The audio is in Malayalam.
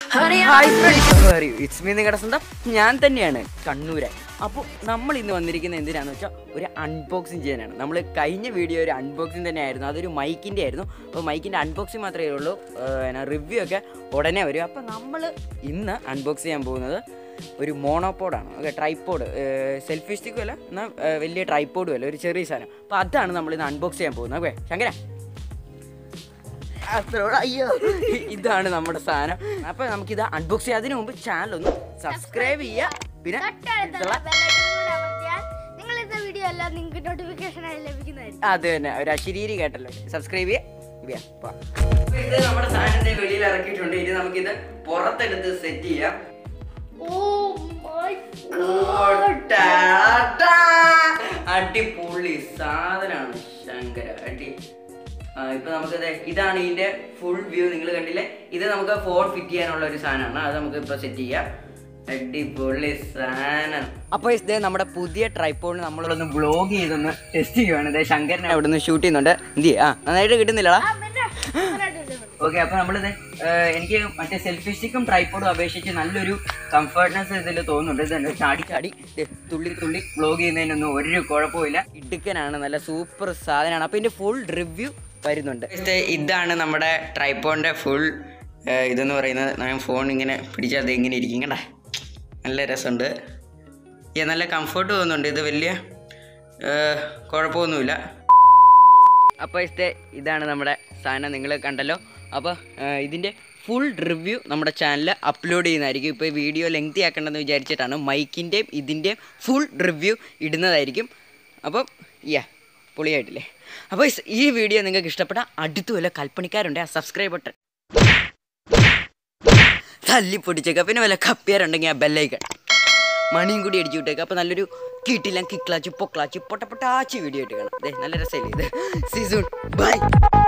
ഹായ് ഫ്രണ്ട്സ്, ഇറ്റ്സ് മീ നിങ്ങളുടെ സ്വന്തം ഞാൻ തന്നെയാണ് കണ്ണൂരൻ. അപ്പോൾ നമ്മൾ ഇന്ന് വന്നിരിക്കുന്നത് എന്തിനാണെന്ന് വെച്ചാൽ ഒരു അൺബോക്സിങ് ചെയ്യാനാണ്. നമ്മൾ കഴിഞ്ഞ വീഡിയോ ഒരു അൺബോക്സിങ് തന്നെയായിരുന്നു, അതൊരു മൈക്കിൻ്റെ ആയിരുന്നു. അപ്പോൾ മൈക്കിൻ്റെ അൺബോക്സിങ് മാത്രമേ ഉള്ളൂ, റിവ്യൂ ഒക്കെ ഉടനെ വരും. അപ്പോൾ നമ്മൾ ഇന്ന് അൺബോക്സ് ചെയ്യാൻ പോകുന്നത് ഒരു മോണോപോഡാണ്. ഓക്കെ, ട്രൈപോഡ്, സെൽഫി സ്റ്റിക്കും അല്ല, എന്നാൽ വലിയ ട്രൈപോഡും അല്ല, ഒരു ചെറിയ സാധനം. അപ്പോൾ അതാണ് നമ്മൾ ഇന്ന് അൺബോക്സ് ചെയ്യാൻ പോകുന്നത്. ഓക്കെ ശങ്കര, അയ്യോ, ഇതാണ് നമ്മുടെ സാധനം. അപ്പോൾ നമുക്കിത് അൺബോക്സ് ചെയ്യാം. അതിനു മുമ്പ് ചാനൽ ഒന്ന് സബ്സ്ക്രൈബ് ചെയ്യുക, പിന്നെ അത് തന്നെ ഒരു അശരീരി കേട്ടല്ലോ, സബ്സ്ക്രൈബ് ചെയ്യുക. ഇത് നമ്മുടെ സാധനത്തെ വെളിയിൽ ഇറക്കിയിട്ടുണ്ട്. ഇനി നമുക്കിത് പുറത്തെടുത്ത് സെറ്റ് ചെയ്യാം. അടിപൊളി സാധനമാണ് ശങ്കര, അടി. ഇപ്പൊ നമുക്കത് ഇതാണ് ഇതിന്റെ ഫുൾ വ്യൂ, നിങ്ങൾ കണ്ടില്ലേ. ഇത് നമുക്ക് ഫോൺ ഫിറ്റ് ചെയ്യാനുള്ള ഒരു സാധനമാണ്, അത് നമുക്ക് ഇപ്പൊ സെറ്റ് ചെയ്യാം. അടിപൊളി സാധനം. അപ്പൊ ഇത് നമ്മുടെ പുതിയ ട്രൈപോഡിന് നമ്മളൊന്ന് വ്ളോഗ് ചെയ്തൊന്ന് ടെസ്റ്റ് ചെയ്യുവാണ്. ഇത് ശങ്കരനെ അവിടെ നിന്ന് ഷൂട്ട് ചെയ്യുന്നുണ്ട്. എന്ത് നന്നായിട്ട് കിട്ടുന്നില്ലടാ. ഓക്കെ, അപ്പൊ നമ്മളിത് എനിക്ക് മറ്റേ സെൽഫി സ്റ്റിക്കും ട്രൈപോഡും അപേക്ഷിച്ച് നല്ലൊരു കംഫർട്ട്നെസ് ഇതിൽ തോന്നുന്നുണ്ട്. ഇതുണ്ട് ചാടി ചാടി തുള്ളി തുള്ളി വ്ളോഗ് ചെയ്യുന്നതിനൊന്നും ഒരു കുഴപ്പമില്ല. ഇടുക്കനാണ്, നല്ല സൂപ്പർ സാധനമാണ്. അപ്പൊ ഇതിന്റെ ഫുൾ റിവ്യൂ വരുന്നുണ്ട്. ഇതാണ് നമ്മുടെ ട്രൈപോഡിന്റെ ഫുൾ ഇതെന്ന് പറയുന്നത്. ഞാൻ ഫോൺ ഇങ്ങനെ പിടിച്ചാൽ അത് ഇങ്ങനെ ഇരിക്കും കണ്ടേ, നല്ല രസമുണ്ട്. നല്ല കംഫർട്ട് തോന്നുന്നുണ്ട്. ഇത് വലിയ കുഴപ്പമൊന്നുമില്ല. അപ്പോൾ ഇതാണ് നമ്മുടെ സാധനം, നിങ്ങൾ കണ്ടല്ലോ. അപ്പോൾ ഇതിൻ്റെ ഫുൾ റിവ്യൂ നമ്മുടെ ചാനലിൽ അപ്ലോഡ് ചെയ്യുന്നതായിരിക്കും. ഇപ്പോൾ വീഡിയോ ലെങ്തി ആക്കണമെന്ന് വിചാരിച്ചിട്ടാണ് മൈക്കിൻ്റെയും ഇതിൻ്റെയും ഫുൾ റിവ്യൂ ഇടുന്നതായിരിക്കും. അപ്പം പൊളിയായിട്ടില്ലേ. അപ്പോൾ ഈ വീഡിയോ നിങ്ങൾക്ക് ഇഷ്ടപ്പെട്ട അടുത്ത് വല്ല കൽപ്പണിക്കാരുണ്ട്, ആ സബ്സ്ക്രൈബ് ബട്ടൺ തല്ലിപ്പൊടിച്ചേക്കാം. പിന്നെ വല്ല കപ്പിയാരുണ്ടെങ്കിൽ ആ ബെല്ലൈക്കൺ മണിയും കൂടി അടിച്ചു വിട്ടേക്കാം. അപ്പോൾ നല്ലൊരു കിട്ടില്ല കിക്ലാച്ച് പൊക്ലാച്ച് പൊട്ടപ്പൊട്ടാച്ച് വീഡിയോ ആയിട്ട് കാണാം. അതെ, നല്ല രസമില്ലേ ഇത്. See soon, by.